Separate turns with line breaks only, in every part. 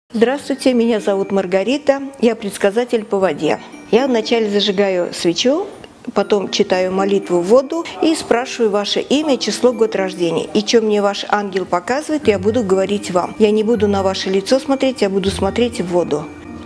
Здравствуйте, меня зовут Маргарита, я предсказатель по воде. Я вначале зажигаю свечу, потом читаю молитву в воду и спрашиваю ваше имя, число, год рождения. И что мне ваш ангел показывает, я буду говорить вам. Я не буду на ваше лицо смотреть, я буду смотреть в воду.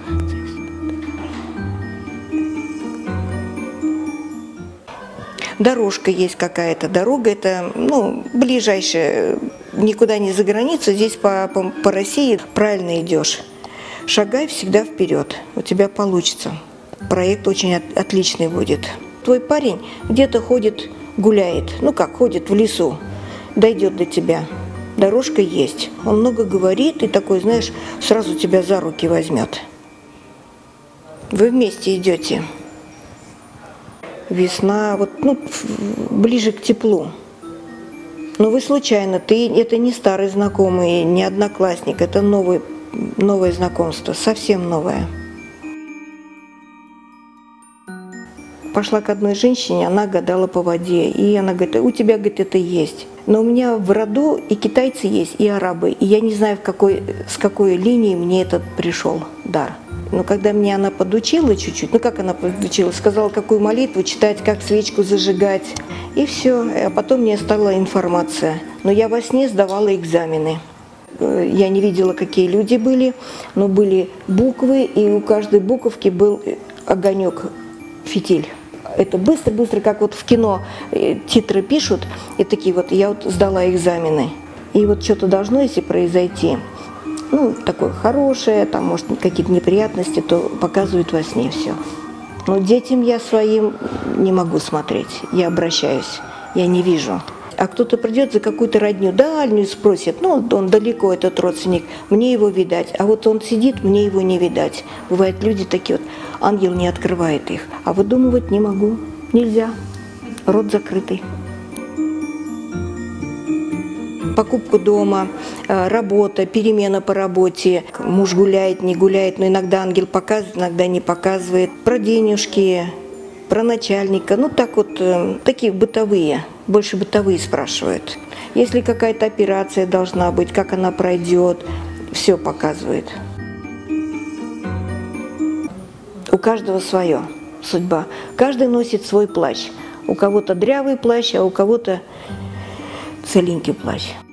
Дорожка есть какая-то. Дорога это, ближайшая, никуда не за границу. Здесь по России правильно идешь. Шагай всегда вперед. У тебя получится. Проект очень отличный будет. Твой парень где-то ходит, гуляет. Ходит в лесу. Дойдет до тебя. Дорожка есть. Он много говорит и такой, знаешь, сразу тебя за руки возьмет. Вы вместе идете. Весна, ближе к теплу. Но вы случайно, это не старый знакомый, не одноклассник, это новое знакомство, совсем новое. Пошла к одной женщине, она гадала по воде, и она говорит, у тебя, говорит, это есть. Но у меня в роду и китайцы есть, и арабы, и я не знаю, с какой линии мне этот пришел дар. Но когда мне она подучила чуть-чуть, как она подучила, сказала, какую молитву читать, как свечку зажигать, и все. А потом мне стала информация. Но я во сне сдавала экзамены. Я не видела, какие люди были, но были буквы, и у каждой буковки был огонек, фитиль. Это быстро-быстро, как вот в кино титры пишут, и такие я сдала экзамены. И что-то должно, если произойти, такое хорошее, там, может, какие-то неприятности, то показывают во сне все. Но детям я своим не могу смотреть, я обращаюсь, я не вижу. А кто-то придет за какую-то родню дальнюю, спросит, он далеко, этот родственник, мне его видать, а вот он сидит, мне его не видать. Бывают люди такие, ангел не открывает их, а выдумывать не могу, нельзя, рот закрытый. Покупку дома, работа, перемена по работе. Муж гуляет, не гуляет, но иногда ангел показывает, иногда не показывает. Про денежки, про начальника. Такие бытовые, больше бытовые спрашивают. Если какая-то операция должна быть, как она пройдет, все показывает. У каждого свое судьба. Каждый носит свой плащ. У кого-то дрявый плащ, а у кого-то целенький плащ.